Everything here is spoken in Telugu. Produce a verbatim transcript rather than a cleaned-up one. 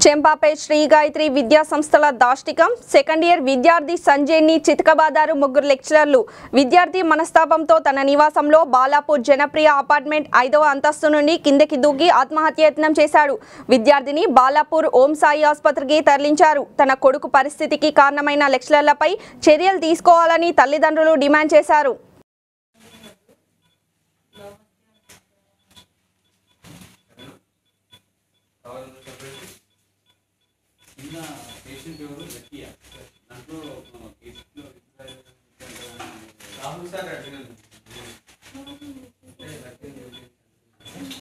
చెంపాపై శ్రీ గాయత్రి విద్యా సంస్థల దాష్టికం. సెకండ్ ఇయర్ విద్యార్థి సంజయ్ని చితకబాదారు ముగ్గురు లెక్చరర్లు. విద్యార్థి మనస్తాపంతో తన నివాసంలో బాలాపూర్ జనప్రియ అపార్ట్మెంట్ ఐదవ అంతస్తు నుండి కిందకి దూకి ఆత్మహత్యయత్నం చేశాడు. విద్యార్థిని బాలాపూర్ ఓం సాయి ఆసుపత్రికి తరలించారు. తన కొడుకు పరిస్థితికి కారణమైన లెక్చరర్లపై చర్యలు తీసుకోవాలని తల్లిదండ్రులు డిమాండ్ చేశారు. పేషెంట్ ఎవరు గట్టిగా దాంట్లో